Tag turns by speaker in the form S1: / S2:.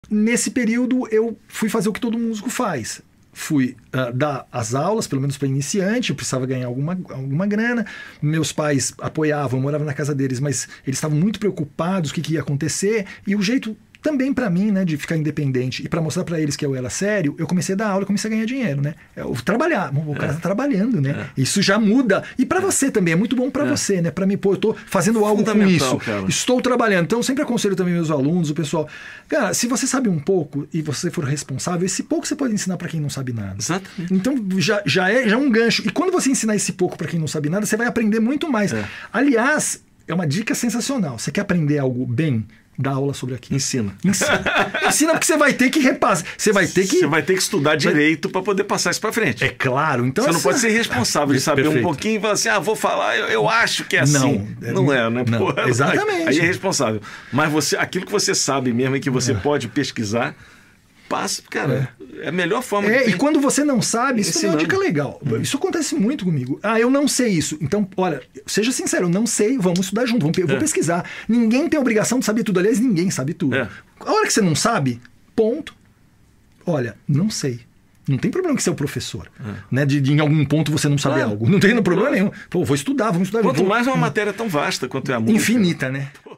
S1: Nesse período eu fui fazer o que todo músico faz. Fui dar as aulas, pelo menos para iniciante, eu precisava ganhar alguma grana. Meus pais apoiavam, eu morava na casa deles, mas eles estavam muito preocupados com o que ia acontecer. E o jeito também para mim, né, de ficar independente e para mostrar para eles que eu era sério, eu comecei a dar aula e comecei a ganhar dinheiro, né? Eu trabalhar, o cara tá trabalhando, né? Isso já muda. E para você também, é muito bom para você, né? Para mim, pô, eu tô fazendo algo com isso. Cara. Estou trabalhando. Então, eu sempre aconselho também meus alunos, o pessoal, cara, se você sabe um pouco e você for responsável, esse pouco você pode ensinar para quem não sabe nada.
S2: Exatamente.
S1: Então, já é um gancho. E quando você ensinar esse pouco para quem não sabe nada, você vai aprender muito mais. Aliás, é uma dica sensacional. Você quer aprender algo bem? Dá aula sobre aquilo.
S2: Ensina porque
S1: você vai ter que repassar. Você vai ter que
S2: estudar direito para poder passar isso para frente.
S1: É claro. Então
S2: você não pode ser responsável de saber um pouquinho e falar assim, vou falar, eu acho que é assim. Não é, né?
S1: Não,
S2: porra,
S1: exatamente.
S2: Aí é responsável. Mas aquilo que você sabe mesmo e que você pode pesquisar, passa, cara, é a melhor forma de
S1: E quando você não sabe, isso também é uma dica legal. Isso acontece muito comigo. Eu não sei isso. Então, olha, seja sincero, eu não sei, vamos estudar junto, vou pesquisar. Ninguém tem a obrigação de saber tudo. Aliás, ninguém sabe tudo. A hora que você não sabe, ponto. Olha, não sei. Não tem problema que você é o professor. Né? De em algum ponto você não saber algo. Não tem problema nenhum. Pô, vou estudar, vamos estudar.
S2: Quanto mais uma matéria tão vasta quanto é a música.
S1: Infinita, né?